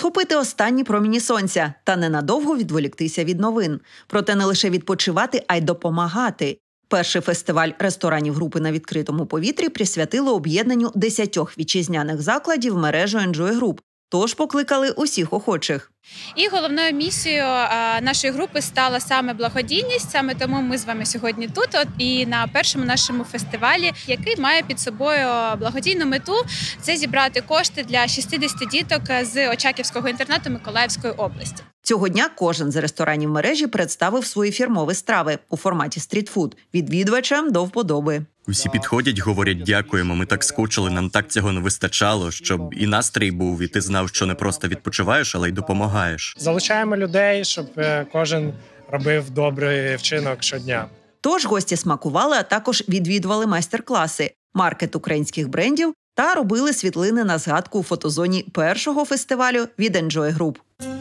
схопити останні проміні сонця та ненадовго відволіктися від новин. Проте не лише відпочивати, а й допомагати. Перший фестиваль ресторанів групи на відкритому повітрі присвятили об'єднанню 10 вітчизняних закладів мережі Enjoy Group. Тож покликали усіх охочих. І головною місією нашої групи стала саме благодійність. Саме тому ми з вами сьогодні тут і на першому нашому фестивалі, який має під собою благодійну мету – це зібрати кошти для 60 діток з Очаківського інтернату Миколаївської області. Цього дня кожен з ресторанів мережі представив свої фірмові страви у форматі стрітфуд відвідувачам до вподоби. Усі підходять, говорять «дякуємо, ми так скучили, нам так цього не вистачало», щоб і настрій був, і ти знав, що не просто відпочиваєш, але й допомагаєш. Залучаємо людей, щоб кожен робив добрий вчинок щодня. Тож гості смакували, а також відвідували майстер-класи, маркет українських брендів та робили світлини на згадку у фотозоні першого фестивалю від Enjoy Group.